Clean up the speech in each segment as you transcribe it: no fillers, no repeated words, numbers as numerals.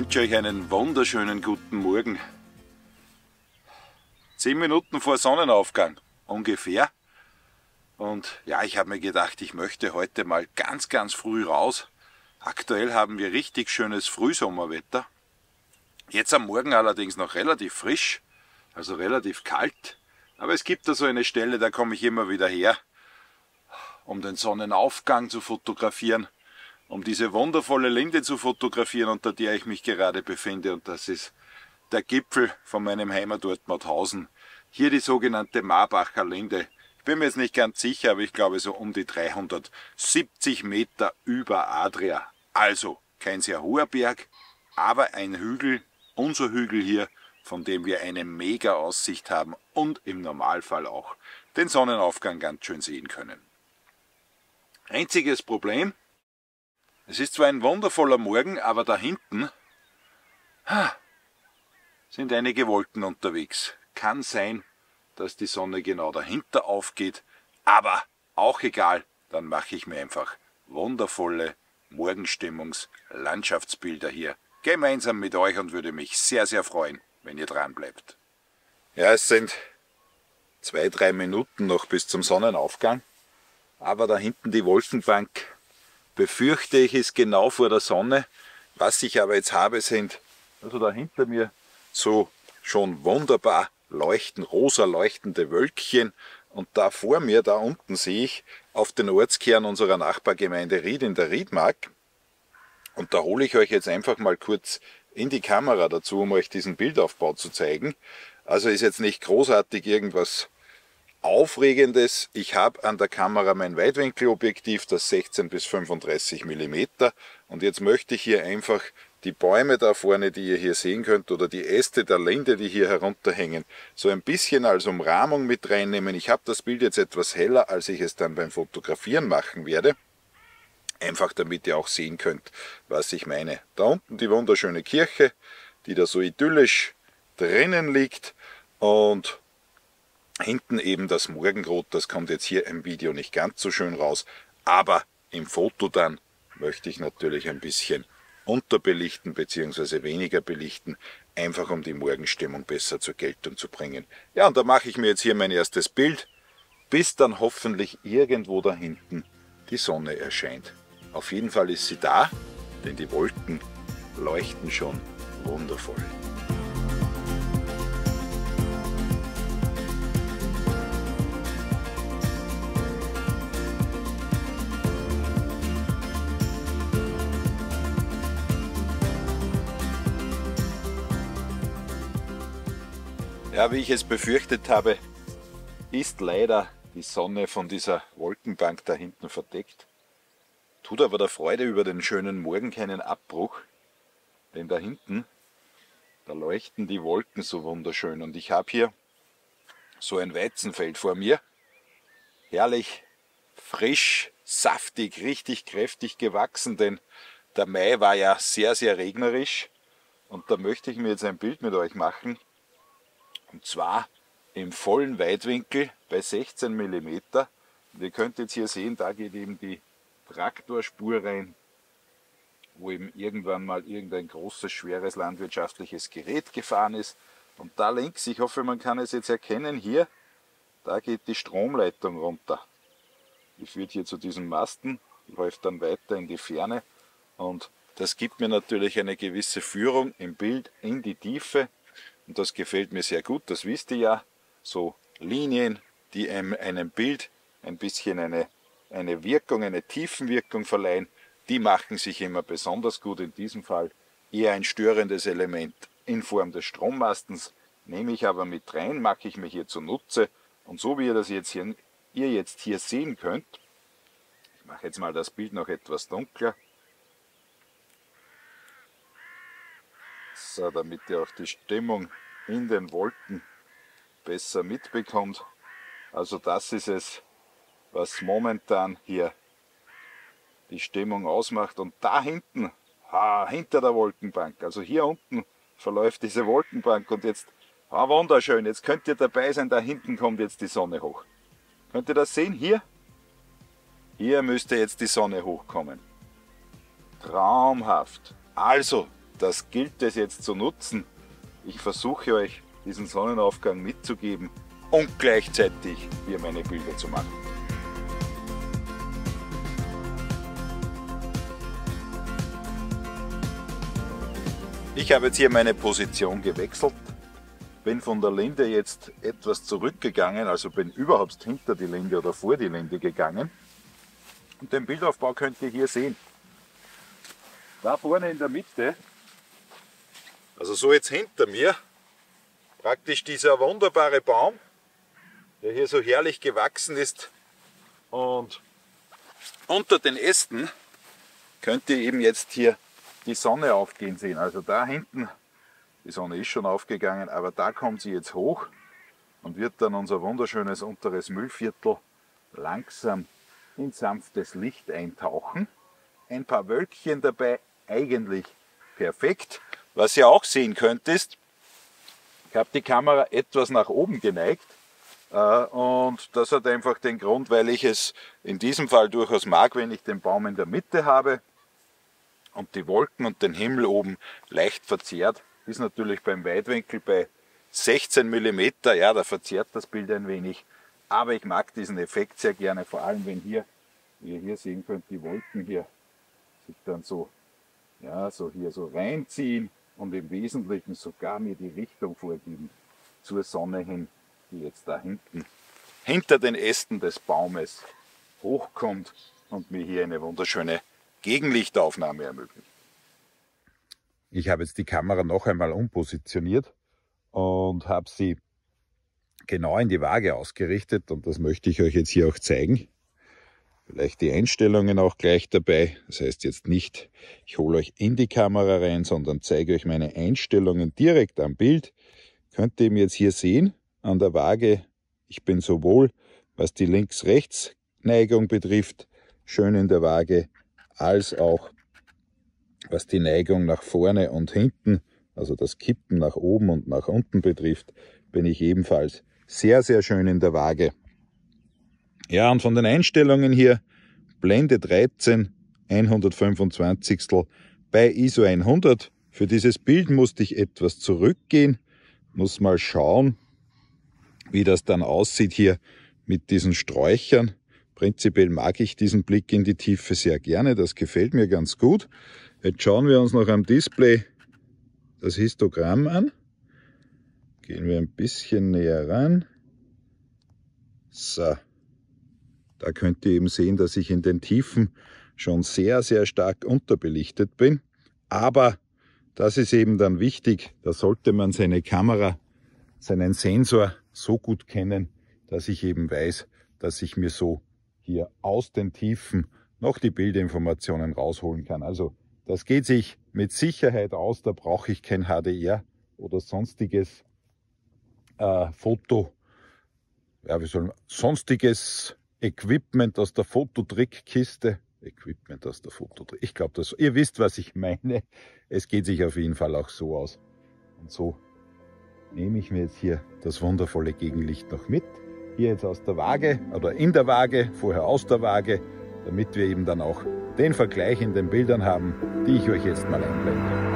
wünsche euch einen wunderschönen guten Morgen. 10 Minuten vor Sonnenaufgang ungefähr. Und ja, ich habe mir gedacht, ich möchte heute mal ganz früh raus. Aktuell haben wir richtig schönes Frühsommerwetter. Jetzt am Morgen allerdings noch relativ frisch, also relativ kalt. Aber es gibt da so eine Stelle, da komme ich immer wieder her, um den Sonnenaufgang zu fotografieren, um diese wundervolle Linde zu fotografieren, unter der ich mich gerade befinde. Und das ist der Gipfel von meinem Heimatort Mauthausen. Hier die sogenannte Marbacher Linde. Ich bin mir jetzt nicht ganz sicher, aber ich glaube so um die 370 Meter über Adria. Also kein sehr hoher Berg, aber ein Hügel, unser Hügel hier, von dem wir eine mega Aussicht haben und im Normalfall auch den Sonnenaufgang ganz schön sehen können. Einziges Problem: Es ist zwar ein wundervoller Morgen, aber da hinten sind einige Wolken unterwegs. Kann sein, dass die Sonne genau dahinter aufgeht, aber auch egal, dann mache ich mir einfach wundervolle Morgenstimmungs-Landschaftsbilder hier gemeinsam mit euch und würde mich sehr freuen, wenn ihr dran bleibt. Ja, es sind 2-3 Minuten noch bis zum Sonnenaufgang, aber da hinten die Wolkenbank, befürchte ich, ist genau vor der Sonne. Was ich aber jetzt habe, sind also da hinter mir so schon wunderbar rosa leuchtende Wölkchen, und da vor mir, da unten sehe ich auf den Ortskern unserer Nachbargemeinde Ried in der Riedmark, und da hole ich euch jetzt einfach mal kurz in die Kamera dazu, um euch diesen Bildaufbau zu zeigen. Also ist jetzt nicht großartig irgendwas Aufregendes. Ich habe an der Kamera mein Weitwinkelobjektiv, das 16 bis 35 mm, und jetzt möchte ich hier einfach die Bäume da vorne, die ihr hier sehen könnt, oder die Äste der Linde, die hier herunterhängen, so ein bisschen als Umrahmung mit reinnehmen. Ich habe das Bild jetzt etwas heller, als ich es dann beim Fotografieren machen werde. Einfach damit ihr auch sehen könnt, was ich meine. Da unten die wunderschöne Kirche, die da so idyllisch drinnen liegt, und hinten eben das Morgenrot. Das kommt jetzt hier im Video nicht ganz so schön raus, aber im Foto dann möchte ich natürlich ein bisschen unterbelichten bzw. weniger belichten, einfach um die Morgenstimmung besser zur Geltung zu bringen. Ja, und da mache ich mir jetzt hier mein erstes Bild, bis dann hoffentlich irgendwo da hinten die Sonne erscheint. Auf jeden Fall ist sie da, denn die Wolken leuchten schon wundervoll. Ja, wie ich es befürchtet habe, ist leider die Sonne von dieser Wolkenbank da hinten verdeckt. Tut aber der Freude über den schönen Morgen keinen Abbruch, denn da hinten, da leuchten die Wolken so wunderschön. Und ich habe hier so ein Weizenfeld vor mir, herrlich, frisch, saftig, richtig kräftig gewachsen, denn der Mai war ja sehr regnerisch, und da möchte ich mir jetzt ein Bild mit euch machen. Und zwar im vollen Weitwinkel bei 16 mm. Und ihr könnt jetzt hier sehen, da geht eben die Traktorspur rein, wo eben irgendwann mal irgendein großes, schweres landwirtschaftliches Gerät gefahren ist. Und da links, ich hoffe, man kann es jetzt erkennen, hier, da geht die Stromleitung runter. Die führt hier zu diesem Masten, läuft dann weiter in die Ferne. Und das gibt mir natürlich eine gewisse Führung im Bild in die Tiefe. Und das gefällt mir sehr gut, das wisst ihr ja. So Linien, die einem Bild ein bisschen eine Wirkung, eine Tiefenwirkung verleihen, die machen sich immer besonders gut. In diesem Fall eher ein störendes Element in Form des Strommastens, nehme ich aber mit rein, mache ich mir hier zunutze. Und so wie ihr das jetzt hier sehen könnt, ich mache jetzt mal das Bild noch etwas dunkler, so, damit ihr auch die Stimmung in den Wolken besser mitbekommt. Also das ist es, was momentan hier die Stimmung ausmacht. Und da hinten, hinter der Wolkenbank, also hier unten verläuft diese Wolkenbank, und jetzt, wunderschön, jetzt könnt ihr dabei sein, da hinten kommt jetzt die Sonne hoch. Könnt ihr das sehen? Hier müsste jetzt die Sonne hochkommen. Traumhaft. Also, das gilt es jetzt zu nutzen. Ich versuche euch diesen Sonnenaufgang mitzugeben und gleichzeitig hier meine Bilder zu machen. Ich habe jetzt hier meine Position gewechselt, bin von der Linde jetzt etwas zurückgegangen, also bin überhaupt hinter die Linde oder vor die Linde gegangen. Und den Bildaufbau könnt ihr hier sehen. Da vorne in der Mitte, also so jetzt hinter mir, praktisch dieser wunderbare Baum, der hier so herrlich gewachsen ist, und unter den Ästen könnt ihr eben jetzt hier die Sonne aufgehen sehen. Also da hinten, die Sonne ist schon aufgegangen, aber da kommt sie jetzt hoch und wird dann unser wunderschönes unteres Müllviertel langsam in sanftes Licht eintauchen. Ein paar Wölkchen dabei, eigentlich perfekt. Was ihr auch sehen könnt ist, ich habe die Kamera etwas nach oben geneigt und das hat einfach den Grund, weil ich es in diesem Fall durchaus mag, wenn ich den Baum in der Mitte habe und die Wolken und den Himmel oben leicht verzerrt. Ist natürlich beim Weitwinkel bei 16 mm, ja, da verzerrt das Bild ein wenig, aber ich mag diesen Effekt sehr gerne, vor allem wenn hier, wie ihr hier sehen könnt, die Wolken hier sich dann so, ja, so hier so reinziehen und im Wesentlichen sogar mir die Richtung vorgeben zur Sonne hin, die jetzt da hinten hinter den Ästen des Baumes hochkommt und mir hier eine wunderschöne Gegenlichtaufnahme ermöglicht. Ich habe jetzt die Kamera noch einmal umpositioniert und habe sie genau in die Waage ausgerichtet und das möchte ich euch jetzt hier auch zeigen. Vielleicht die Einstellungen auch gleich dabei. Das heißt jetzt nicht, ich hole euch in die Kamera rein, sondern zeige euch meine Einstellungen direkt am Bild. Könnt ihr eben jetzt hier sehen an der Waage, ich bin sowohl, was die Links-Rechts-Neigung betrifft, schön in der Waage, als auch was die Neigung nach vorne und hinten, also das Kippen nach oben und nach unten betrifft, bin ich ebenfalls sehr, sehr schön in der Waage. Ja, und von den Einstellungen hier, Blende 13, 125. bei ISO 100. Für dieses Bild musste ich etwas zurückgehen, muss mal schauen, wie das dann aussieht hier mit diesen Sträuchern. Prinzipiell mag ich diesen Blick in die Tiefe sehr gerne, das gefällt mir ganz gut. Jetzt schauen wir uns noch am Display das Histogramm an. Gehen wir ein bisschen näher ran. So, da könnt ihr eben sehen, dass ich in den Tiefen schon sehr, sehr stark unterbelichtet bin. Aber das ist eben dann wichtig, da sollte man seine Kamera, seinen Sensor so gut kennen, dass ich eben weiß, dass ich mir so hier aus den Tiefen noch die Bildinformationen rausholen kann. Also das geht sich mit Sicherheit aus, da brauche ich kein HDR oder sonstiges sonstiges Equipment aus der Fototrickkiste. Ich glaube, ihr wisst, was ich meine. Es geht sich auf jeden Fall auch so aus. Und so nehme ich mir jetzt hier das wundervolle Gegenlicht noch mit. Hier jetzt aus der Waage oder in der Waage, vorher aus der Waage, damit wir eben dann auch den Vergleich in den Bildern haben, die ich euch jetzt mal einblende.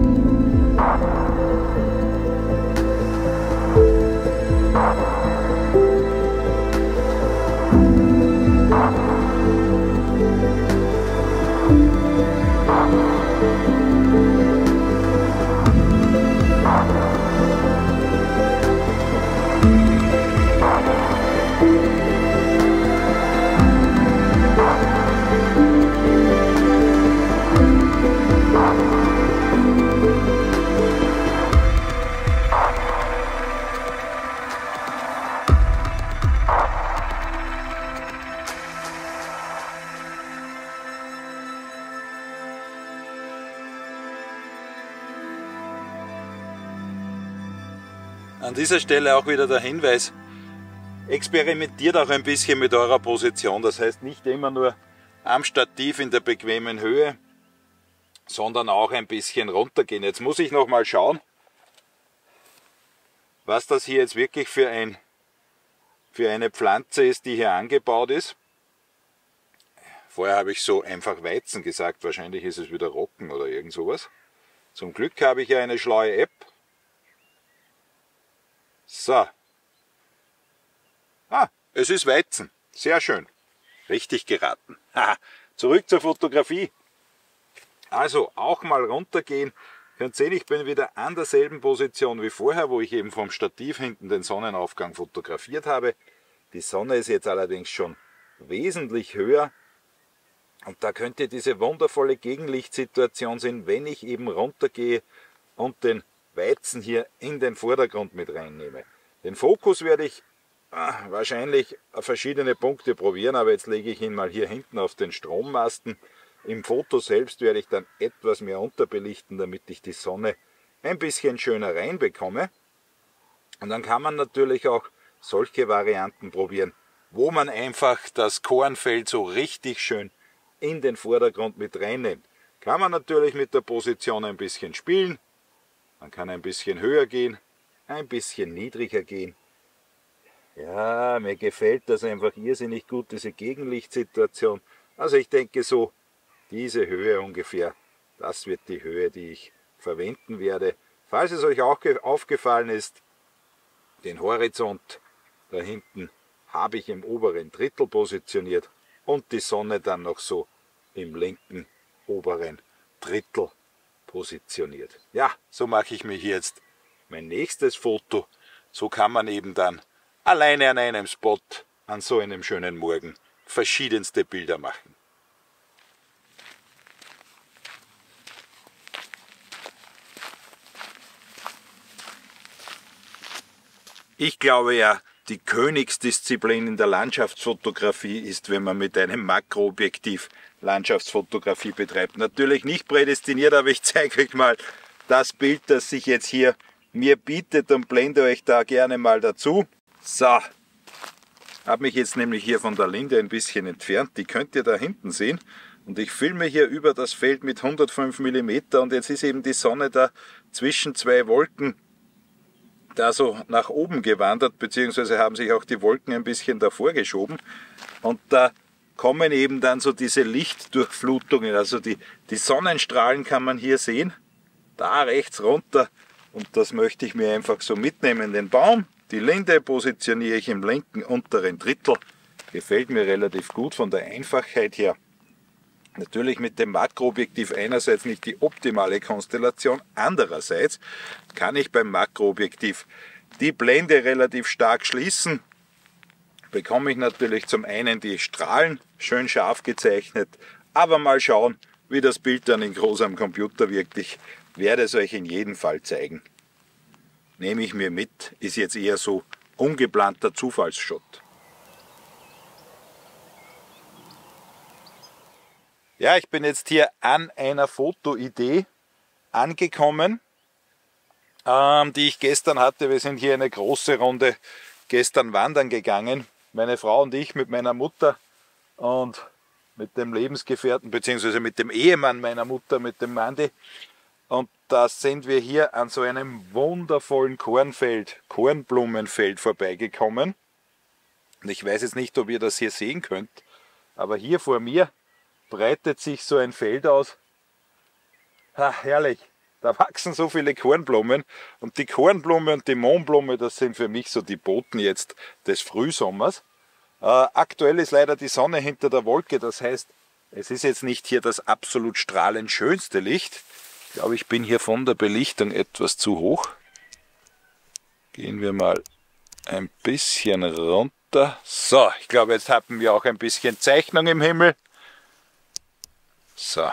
An dieser Stelle auch wieder der Hinweis, experimentiert auch ein bisschen mit eurer Position. Das heißt nicht immer nur am Stativ in der bequemen Höhe, sondern auch ein bisschen runtergehen. Jetzt muss ich noch mal schauen, was das hier jetzt wirklich für eine Pflanze ist, die hier angebaut ist. Vorher habe ich so einfach Weizen gesagt, wahrscheinlich ist es wieder Roggen oder irgend sowas. Zum Glück habe ich ja eine schlaue App. So. Ah, es ist Weizen. Sehr schön. Richtig geraten. Haha. Zurück zur Fotografie. Also auch mal runtergehen. Ihr könnt sehen, ich bin wieder an derselben Position wie vorher, wo ich eben vom Stativ hinten den Sonnenaufgang fotografiert habe. Die Sonne ist jetzt allerdings schon wesentlich höher. Und da könnte diese wundervolle Gegenlichtsituation sein, wenn ich eben runtergehe und den Weizen hier in den Vordergrund mit reinnehme. Den Fokus werde ich wahrscheinlich auf verschiedene Punkte probieren, aber jetzt lege ich ihn mal hier hinten auf den Strommasten. Im Foto selbst werde ich dann etwas mehr unterbelichten, damit ich die Sonne ein bisschen schöner reinbekomme. Und dann kann man natürlich auch solche Varianten probieren, wo man einfach das Kornfeld so richtig schön in den Vordergrund mit reinnimmt. Kann man natürlich mit der Position ein bisschen spielen. Man kann ein bisschen höher gehen, ein bisschen niedriger gehen. Ja, mir gefällt das einfach irrsinnig gut, diese Gegenlichtsituation. Also ich denke so, diese Höhe ungefähr, das wird die Höhe, die ich verwenden werde. Falls es euch auch aufgefallen ist, den Horizont da hinten habe ich im oberen Drittel positioniert und die Sonne dann noch so im linken oberen Drittel positioniert. Ja, so mache ich mir hier jetzt mein nächstes Foto. So kann man eben dann alleine an einem Spot an so einem schönen Morgen verschiedenste Bilder machen. Ich glaube ja, die Königsdisziplin in der Landschaftsfotografie ist, wenn man mit einem Makroobjektiv Landschaftsfotografie betreibt. Natürlich nicht prädestiniert, aber ich zeige euch mal das Bild, das sich jetzt hier mir bietet und blende euch da gerne mal dazu. So, habe mich jetzt nämlich hier von der Linde ein bisschen entfernt, die könnt ihr da hinten sehen. Und ich filme hier über das Feld mit 105 mm und jetzt ist eben die Sonne da zwischen zwei Wolken da so nach oben gewandert, beziehungsweise haben sich auch die Wolken ein bisschen davor geschoben. Und da kommen eben dann so diese Lichtdurchflutungen, also die Sonnenstrahlen kann man hier sehen, da rechts runter. Und das möchte ich mir einfach so mitnehmen. Den Baum, die Linde positioniere ich im linken unteren Drittel. Gefällt mir relativ gut von der Einfachheit her. Natürlich mit dem Makroobjektiv einerseits nicht die optimale Konstellation, andererseits kann ich beim Makroobjektiv die Blende relativ stark schließen. Bekomme ich natürlich zum einen die Strahlen schön scharf gezeichnet, aber mal schauen, wie das Bild dann in groß am Computer wirkt. Ich werde es euch in jedem Fall zeigen. Nehme ich mir mit, ist jetzt eher so ungeplanter Zufallsshot. Ja, ich bin jetzt hier an einer Fotoidee angekommen, die ich gestern hatte. Wir sind hier eine große Runde gestern wandern gegangen, meine Frau und ich mit meiner Mutter und mit dem Lebensgefährten bzw. mit dem Ehemann meiner Mutter, mit dem Mandi. Und da sind wir hier an so einem wundervollen Kornfeld, Kornblumenfeld vorbeigekommen. Und ich weiß jetzt nicht, ob ihr das hier sehen könnt, aber hier vor mir breitet sich so ein Feld aus. Herrlich, da wachsen so viele Kornblumen und die Kornblume und die Mohnblume, das sind für mich so die Boten jetzt des Frühsommers. Aktuell ist leider die Sonne hinter der Wolke, das heißt, es ist jetzt nicht hier das absolut strahlend schönste Licht. Ich glaube, ich bin hier von der Belichtung etwas zu hoch. Gehen wir mal ein bisschen runter. So, ich glaube, jetzt haben wir auch ein bisschen Zeichnung im Himmel. So.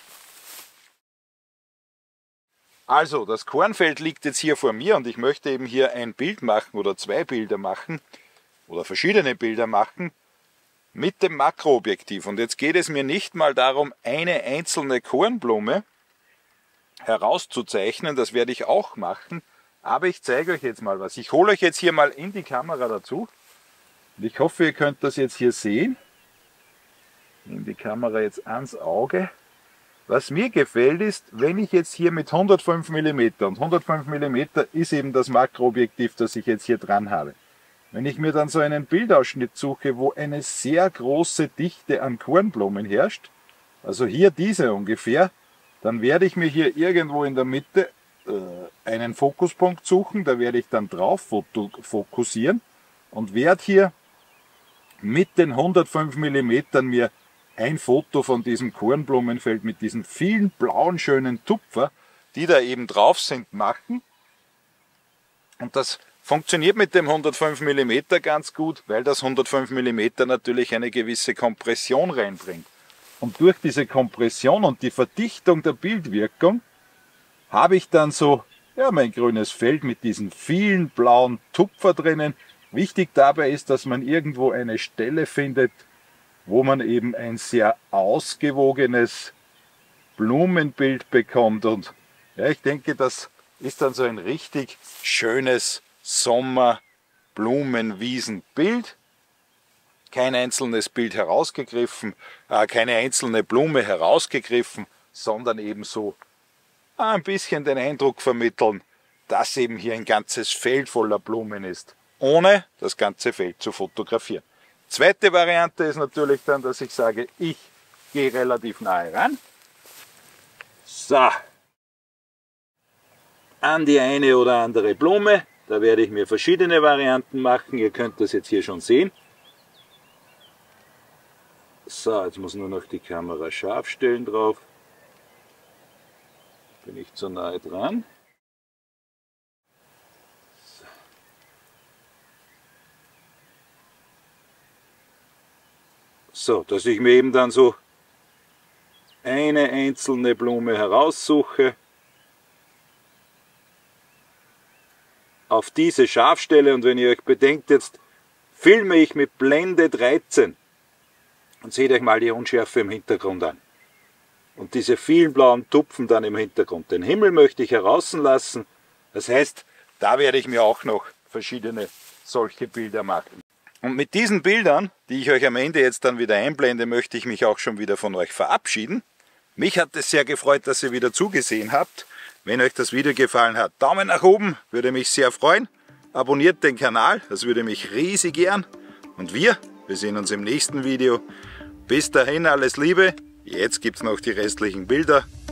Also, das Kornfeld liegt jetzt hier vor mir und ich möchte eben hier ein Bild machen oder zwei Bilder machen oder verschiedene Bilder machen mit dem Makroobjektiv. Und jetzt geht es mir nicht mal darum, eine einzelne Kornblume herauszuzeichnen, das werde ich auch machen, aber ich zeige euch jetzt mal was. Ich hole euch jetzt hier mal in die Kamera dazu und ich hoffe, ihr könnt das jetzt hier sehen. Nehme die Kamera jetzt ans Auge. Was mir gefällt ist, wenn ich jetzt hier mit 105 mm und 105 mm ist eben das Makroobjektiv, das ich jetzt hier dran habe. Wenn ich mir dann so einen Bildausschnitt suche, wo eine sehr große Dichte an Kornblumen herrscht, also hier diese ungefähr, dann werde ich mir hier irgendwo in der Mitte einen Fokuspunkt suchen, da werde ich dann drauf fokussieren und werde hier mit den 105 mm mir ein Foto von diesem Kornblumenfeld mit diesen vielen blauen schönen Tupfer, die da eben drauf sind, machen. Und das funktioniert mit dem 105 mm ganz gut, weil das 105 mm natürlich eine gewisse Kompression reinbringt. Und durch diese Kompression und die Verdichtung der Bildwirkung habe ich dann so, ja, mein grünes Feld mit diesen vielen blauen Tupfer drinnen. Wichtig dabei ist, dass man irgendwo eine Stelle findet, wo man eben ein sehr ausgewogenes Blumenbild bekommt. Und ja, ich denke, das ist dann so ein richtig schönes Sommer-Blumenwiesen-Bild. Kein einzelnes Bild herausgegriffen, keine einzelne Blume herausgegriffen, sondern eben so ein bisschen den Eindruck vermitteln, dass eben hier ein ganzes Feld voller Blumen ist, ohne das ganze Feld zu fotografieren. Zweite Variante ist natürlich dann, dass ich sage, ich gehe relativ nahe ran. So, an die eine oder andere Blume, da werde ich mir verschiedene Varianten machen, ihr könnt das jetzt hier schon sehen. So, jetzt muss nur noch die Kamera scharf stellen drauf. Bin ich zu nahe dran. So, dass ich mir eben dann so eine einzelne Blume heraussuche, auf diese Scharfstelle, und wenn ihr euch bedenkt, jetzt filme ich mit Blende 13 und seht euch mal die Unschärfe im Hintergrund an. Und diese vielen blauen Tupfen dann im Hintergrund. Den Himmel möchte ich herauslassen. Das heißt, da werde ich mir auch noch verschiedene solche Bilder machen. Und mit diesen Bildern, die ich euch am Ende jetzt dann wieder einblende, möchte ich mich auch schon wieder von euch verabschieden. Mich hat es sehr gefreut, dass ihr wieder zugesehen habt. Wenn euch das Video gefallen hat, Daumen nach oben, würde mich sehr freuen. Abonniert den Kanal, das würde mich riesig gern. Und wir sehen uns im nächsten Video. Bis dahin alles Liebe. Jetzt gibt es noch die restlichen Bilder.